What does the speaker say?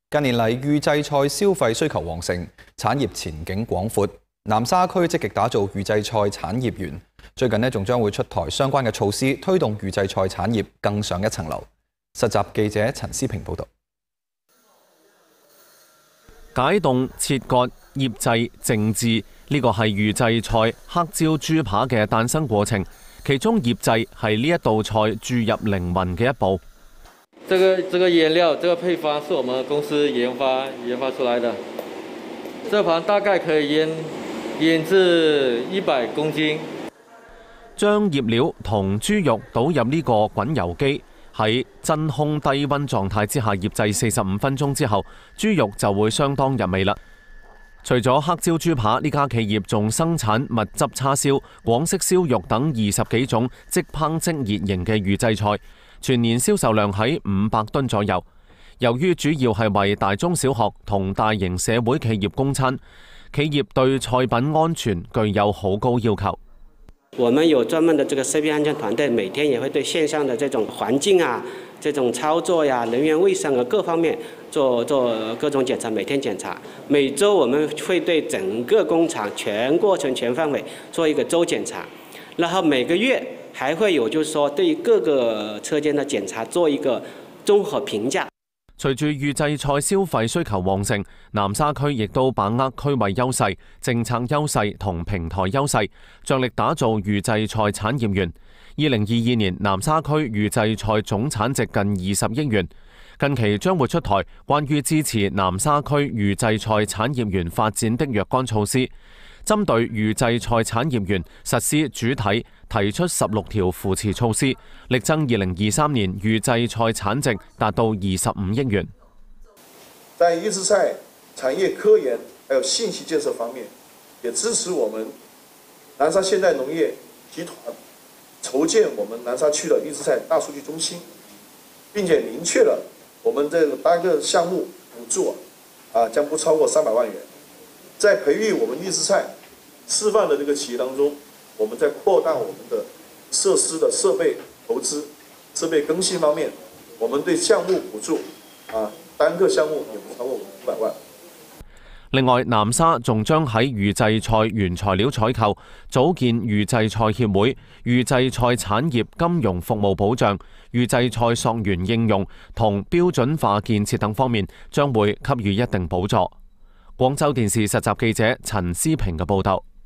近年嚟，預製菜消費需求旺盛，產業前景廣闊。南沙區積極打造預製菜產業園，最近仲將會出台相關嘅措施，推動預製菜產業更上一層樓。實習記者陳思平報導。 解凍、切割、醃製、靜置，呢個係預製菜黑椒豬扒嘅誕生過程。其中醃製係呢一道菜注入靈魂嘅一步。 這個原料，這個配方是我們公司研發出來的。這盤大概可以醃至100公斤。 將醃料同豬肉倒入呢個滾油機，喺真空低溫狀態之下醃製45分鐘之後，豬肉就會相當入味啦。除咗黑椒豬扒，呢家企業仲生產蜜汁叉燒、廣式燒肉等20幾種即烹即熱型嘅預製菜，全年銷售量喺500噸左右。由於主要係為大中小學同大型社會企業供餐，企業對菜品安全具有好高要求。 我們有專門的這個食品安全團隊，每天也會對線上的這種環境啊、這種操作呀、人員衛生啊各方面做各種檢查，每天檢查。每週我們會對整個工廠全過程全範圍做一個週檢查，然後每個月還會有就是說對各個車間的檢查做一個綜合評價。 隨住預製菜消費需求旺盛，南沙區亦都把握區位優勢、政策優勢同平台優勢，着力打造預製菜產業園。2022年南沙區預製菜總產值近20億元。近期將會出台關於支持南沙區預製菜產業園發展的若干措施，針對預製菜產業園實施主體提出16條扶持措施，力爭2023年預製菜產值達到25億元。 在預製菜產業科研還有信息建設方面，也支持我們南沙現代農業集團籌建我們南沙區的預製菜大數據中心，並且明確了我們這個單個項目補助將不超過300萬元。在培育我們預製菜示範的這個企業當中，我們在擴大我們的設施的設備投資、設備更新方面，我們對項目補助單個項目也不超過500萬。 另外，南沙仲將喺預製菜原材料採購、組建預製菜協會、預製菜產業金融服務保障、預製菜溯源應用同標準化建設等方面，將會給予一定補助。廣州電視實習記者陳思平嘅報導。